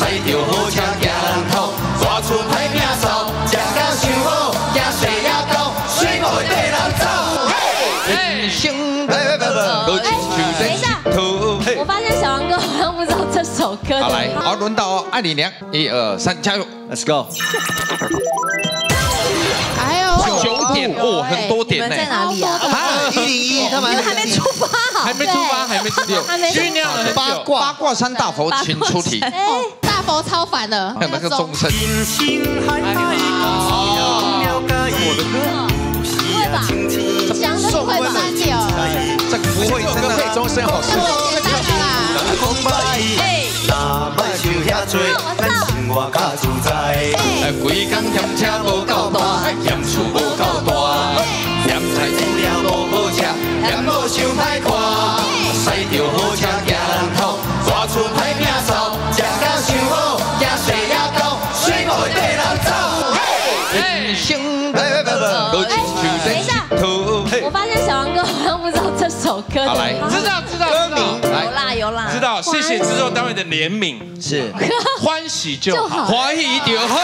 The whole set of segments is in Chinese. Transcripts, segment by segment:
驶着好车行人头，大厝歹命扫，食到伤好，惊水也高，水我会跟人走。人生都亲像在石头。 我发现小王哥好像不知道这首歌。 好来，好轮到艾丽娘，1、2、3，加油 ，Let's go。 还有 9点哦，很多点呢。 在哪里啊 101，他们还没出发好， 还没出发，还没出发，酝酿了很久。 八卦山大佛，请出题。 大佛超烦的， 那个钟声。 我的歌。 不会吧？想的不会吧？ 这个不会，真的配钟声好适合。规工嫌车无够大，嫌厝无够大，嫌菜煮了无好食，嫌某伤歹看。驶着好车行人头，大厝歹命扫，食到伤好，惊水也高，水我会跟人走。人生都亲像在石头。 我发现小王哥好像不知道这首歌。 好来， 知道歌名， 有啦有啦， 知道。谢谢制作单位的怜悯， 是欢喜就好， 欢喜就好。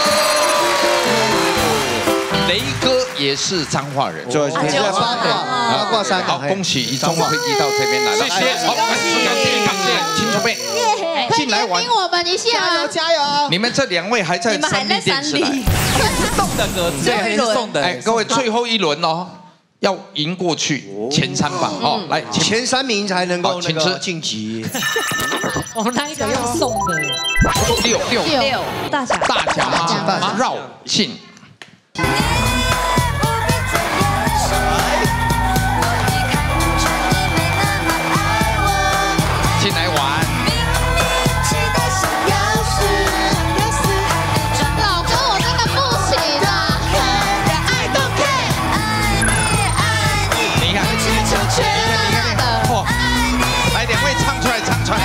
雷哥也是彰化人， 就八卦山。 好，恭喜一中会议到这边来了， 谢谢，好，感谢， 请准备进来玩， 听我们一下， 加油！ 你们这2位还在三立电视来， 送的歌，对，送的。 哎，各位最后一轮哦，要赢过去前3棒哦，来前3名才能够那个晋级。 我们那一个要送的 6 大甲妈绕境。 进来玩。 老哥，我真的不行啊！ 你看，嚯！来2位唱出来，唱出来。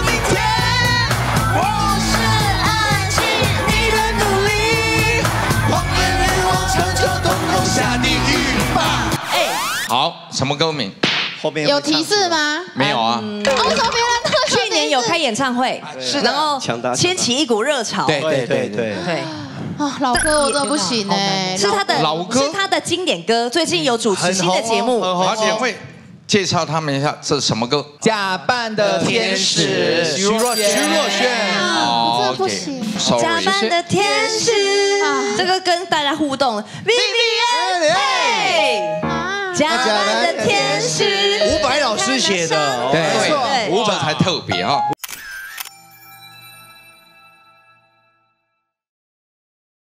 好，什么歌名？ 后面有提示吗？ 没有啊。 为什么别人去年有开演唱会，然后掀起一股热潮。 对。 啊，老哥，我真的不行哎， 是他的老歌， 是他的经典歌，最近有主持新的节目。 好，2位介绍他们一下，这是什么歌？ 假扮的天使，徐若瑄。 我真的不行。 假扮的天使，这个跟大家互动。Vivian， 假扮的天使， 伍佰老师写的， 对，伍佰才特别哈。